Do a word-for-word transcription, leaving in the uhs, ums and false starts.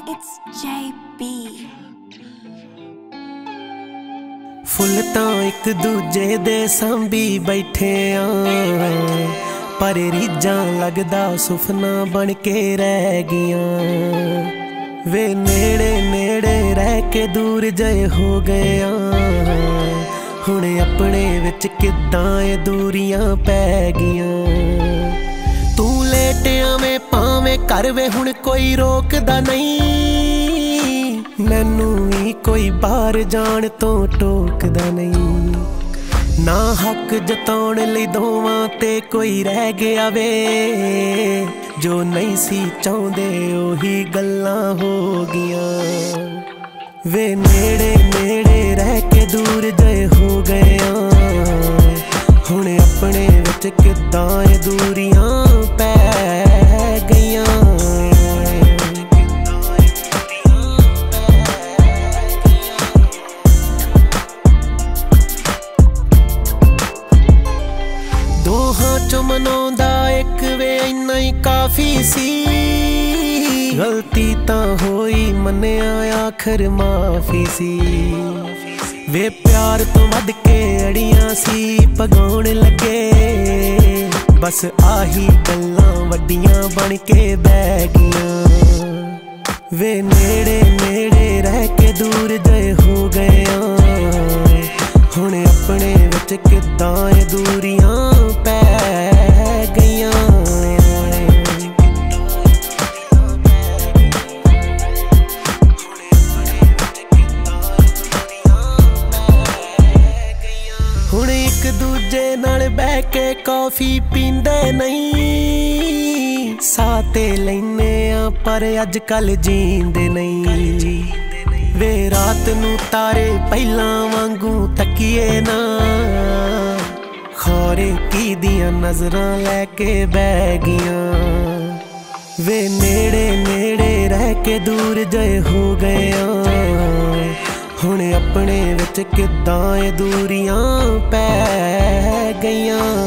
It's J B। Full तां एक दूजे दे सांभी बैठे आ, पर रीझां लगदा सुफना बन के रह गियां। वे नेड़े नेड़े रह के दूर जय हो गया, हुण अपने विच किदां ए दूरियां पै गियां। तू लेटिया में भावें कर वे हुण कोई रोकदा नहीं, मैनू भी कोई बाहर जान तो टोकदा नहीं। ना हक जताउण लई दोवां ते कोई रह गया वे, जो नहीं सी चाहुंदे ओही गल्लां हो गियां। वे नेड़े नेड़े रह के दूर जय हो गया, हुण अपने विच किदां ए दूरियां पै गईयां। चो मनाउंदा एक वे इन्ना ही काफी सी, गलती तां होई मन्निया आखर माफी सी। वे प्यार तो वध के अड़ियां सी पगाउण लगे, बस आही गल्लां वड्डियां बन के बह गियां। वे नेड़े नेड़े रह के दूर जय हो गया, हुण अपने विच किदां ए दूरियां पै गईयां। हुण एक दूजे नाल बह के कॉफी पींदे नहीं, साते लैने आ पर अजकल जींदे नहीं। वे रात नू तारे पहलां वांगू तकिए ना, खौरे की दियां नजरां लैके बह गियां। वे नेड़े नेड़े रह के दूर जय हो गया, हुण अपने विच किदां ए दूरियां पै गईयां।